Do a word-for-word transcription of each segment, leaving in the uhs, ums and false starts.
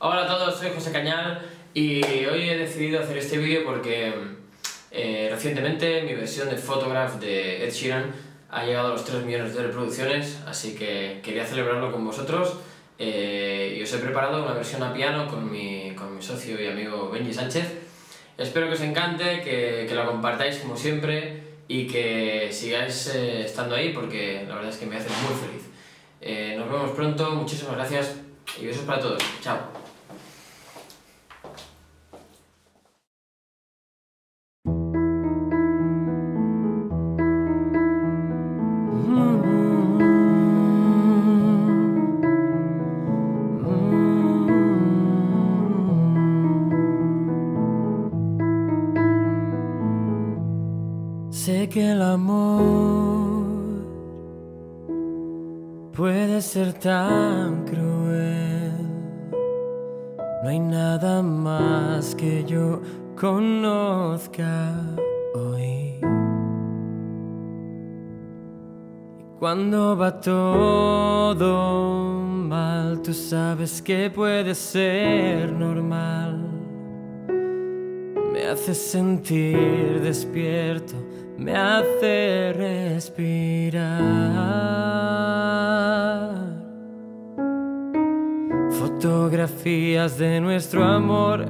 Hola a todos, soy José Cañal y hoy he decidido hacer este vídeo porque eh, recientemente mi versión de Photograph de Ed Sheeran ha llegado a los tres millones de reproducciones, así que quería celebrarlo con vosotros eh, y os he preparado una versión a piano con mi, con mi socio y amigo Benji Sánchez. Espero que os encante, que, que la compartáis como siempre y que sigáis eh, estando ahí porque la verdad es que me hace muy feliz. Eh, nos vemos pronto, muchísimas gracias y besos para todos. Chao. Sé que el amor puede ser tan cruel. No hay nada más que yo conozca hoy. Y cuando va todo mal, tú sabes que puede ser normal. Me hace sentir despierto, me hace respirar. Fotografías de nuestro amor,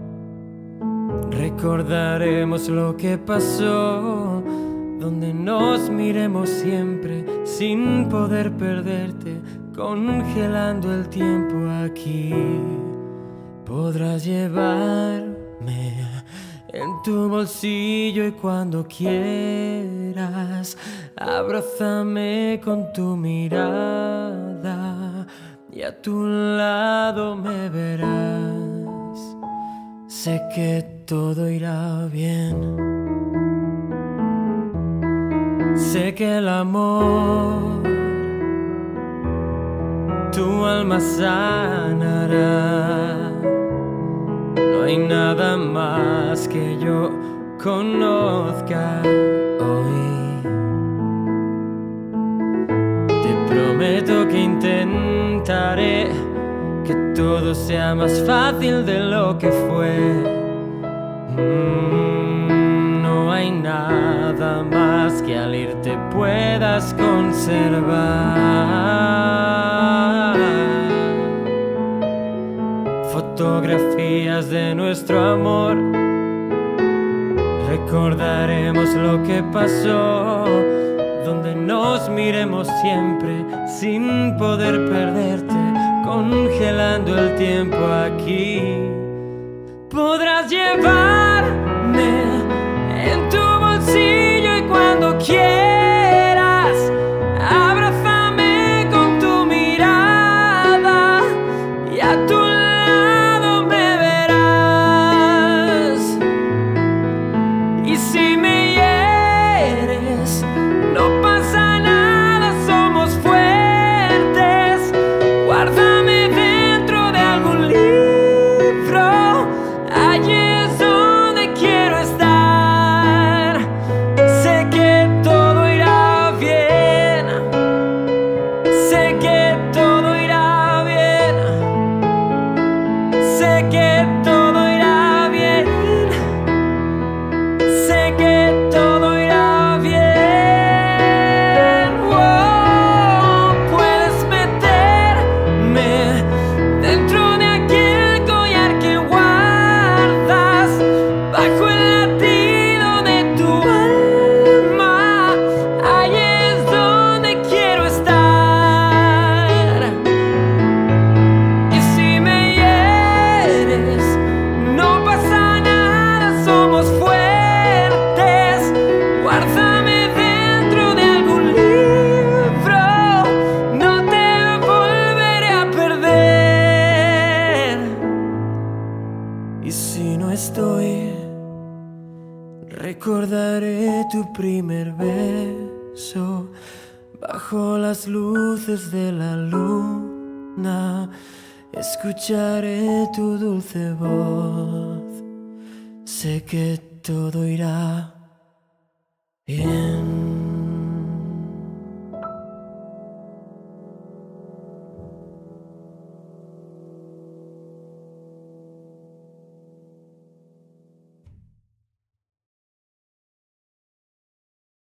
recordaremos lo que pasó, donde nos miremos siempre sin poder perderte, congelando el tiempo aquí. Podrás llevarme en tu bolsillo y cuando quieras, abrázame con tu mirada y a tu lado me verás. Sé que todo irá bien. Sé que el amor tu alma sanará. No hay nada más que yo conozca hoy. Te prometo que intentaré que todo sea más fácil de lo que fue. Mm, no hay nada más que al irte puedas conservar. Fotografías de nuestro amor, recordaremos lo que pasó, donde nos miremos siempre sin poder perderte, congelando el tiempo aquí. Podrás llevarme en tu bolsillo y cuando quieras, abrázame con tu mirada y a tu si me hieres, no pasa nada, somos fuertes. Guárdame dentro de algún libro, allí es donde quiero estar. Sé que todo irá bien, sé que todo irá bien, sé que todo irá bien. Sé que todo irá bien. Oh, puedes meterme dentro de aquel collar que guardas bajo el latido de tu alma. Ahí es donde quiero estar. Y si me hieres, no pasa nada, somos fuertes. Guárdame dentro de algún libro, no te volveré a perder. Y si no estoy, recordaré tu primer beso bajo las luces de la luna. Escucharé tu dulce voz. Sé que todo irá bien.